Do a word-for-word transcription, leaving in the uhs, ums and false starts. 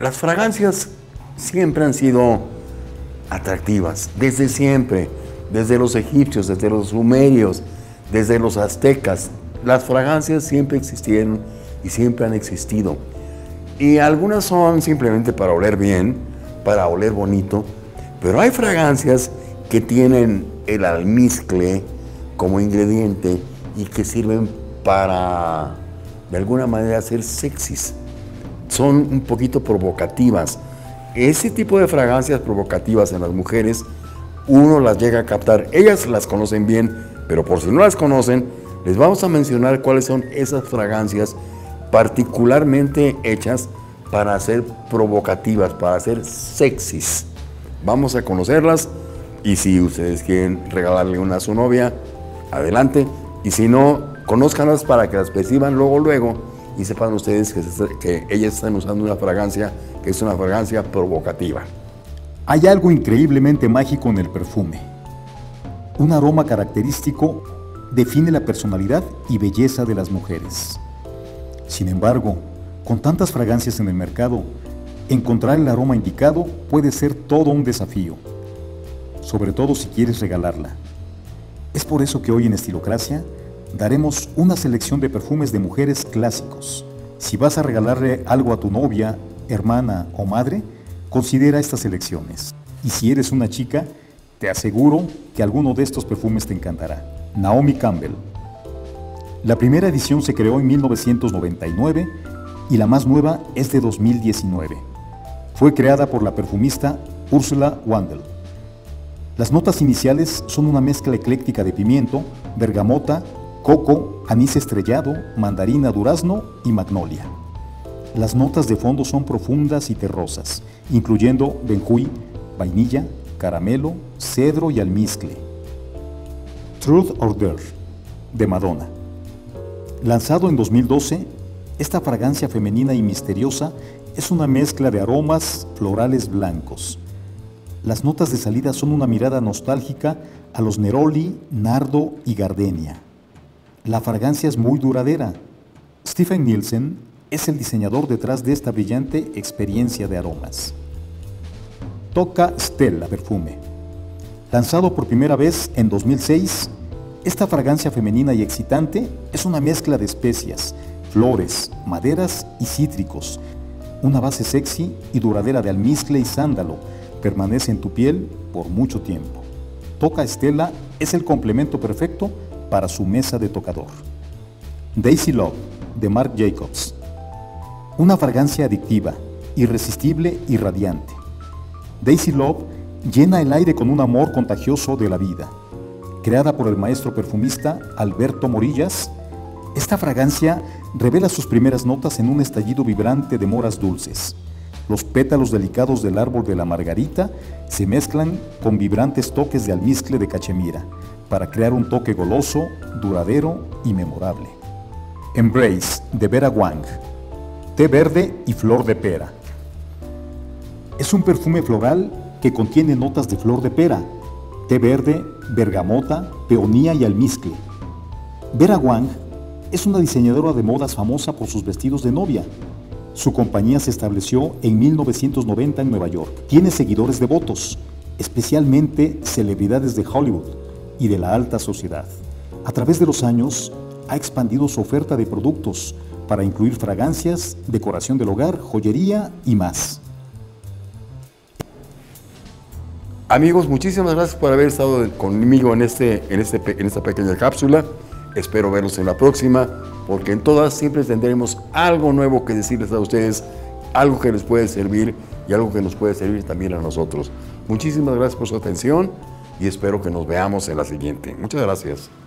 Las fragancias siempre han sido atractivas, desde siempre, desde los egipcios, desde los sumerios, desde los aztecas. Las fragancias siempre existieron y siempre han existido. Y algunas son simplemente para oler bien, para oler bonito, pero hay fragancias que tienen el almizcle como ingrediente y que sirven para, de alguna manera, ser sexys. Son un poquito provocativas. Ese tipo de fragancias provocativas en las mujeres, uno las llega a captar. Ellas las conocen bien, pero por si no las conocen, les vamos a mencionar cuáles son esas fragancias particularmente hechas para ser provocativas, para ser sexys. Vamos a conocerlas y si ustedes quieren regalarle una a su novia, adelante. Y si no, conózcanlas para que las perciban luego, luego y sepan ustedes que, que ellas están usando una fragancia que es una fragancia provocativa. Hay algo increíblemente mágico en el perfume. Un aroma característico define la personalidad y belleza de las mujeres. Sin embargo, con tantas fragancias en el mercado, encontrar el aroma indicado puede ser todo un desafío, sobre todo si quieres regalarla. Es por eso que hoy en Estilocracia daremos una selección de perfumes de mujeres clásicos. Si vas a regalarle algo a tu novia, hermana o madre, considera estas selecciones. Y si eres una chica, te aseguro que alguno de estos perfumes te encantará. Naomi Campbell. La primera edición se creó en mil novecientos noventa y nueve y la más nueva es de dos mil diecinueve. Fue creada por la perfumista Ursula Wandel. Las notas iniciales son una mezcla ecléctica de pimiento, bergamota, coco, anís estrellado, mandarina, durazno y magnolia. Las notas de fondo son profundas y terrosas, incluyendo benjuí, vainilla, caramelo, cedro y almizcle. Truth or Dare, de Madonna. Lanzado en dos mil doce, esta fragancia femenina y misteriosa es una mezcla de aromas florales blancos. Las notas de salida son una mirada nostálgica a los neroli, nardo y gardenia. La fragancia es muy duradera. Stephen Nielsen es el diseñador detrás de esta brillante experiencia de aromas. Tocca Stella Perfume. Lanzado por primera vez en dos mil seis, esta fragancia femenina y excitante es una mezcla de especias, flores, maderas y cítricos. Una base sexy y duradera de almizcle y sándalo permanece en tu piel por mucho tiempo. Tocca Stella es el complemento perfecto para su mesa de tocador. Daisy Love, de Marc Jacobs. Una fragancia adictiva, irresistible y radiante. Daisy Love llena el aire con un amor contagioso de la vida. Creada por el maestro perfumista Alberto Morillas, esta fragancia revela sus primeras notas en un estallido vibrante de moras dulces. Los pétalos delicados del árbol de la margarita se mezclan con vibrantes toques de almizcle de cachemira para crear un toque goloso, duradero y memorable. Embrace, de Vera Wang. Té verde y flor de pera. Es un perfume floral que contiene notas de flor de pera, té verde, bergamota, peonía y almizcle. Vera Wang es una diseñadora de modas famosa por sus vestidos de novia. Su compañía se estableció en mil novecientos noventa en Nueva York. Tiene seguidores devotos, especialmente celebridades de Hollywood y de la alta sociedad. A través de los años, ha expandido su oferta de productos para incluir fragancias, decoración del hogar, joyería y más. Amigos, muchísimas gracias por haber estado conmigo en, este, en, este, en esta pequeña cápsula. Espero verlos en la próxima, porque en todas siempre tendremos algo nuevo que decirles a ustedes, algo que les puede servir y algo que nos puede servir también a nosotros. Muchísimas gracias por su atención y espero que nos veamos en la siguiente. Muchas gracias.